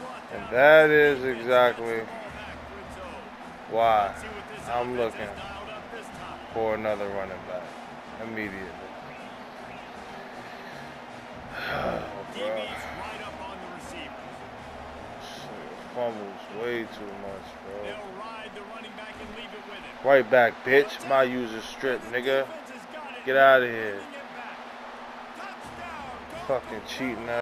And that is exactly why I'm looking for another running back immediately. Fumbles way too much, bro. Right back, bitch. My user strip, nigga. Get out of here. Fucking cheating ass.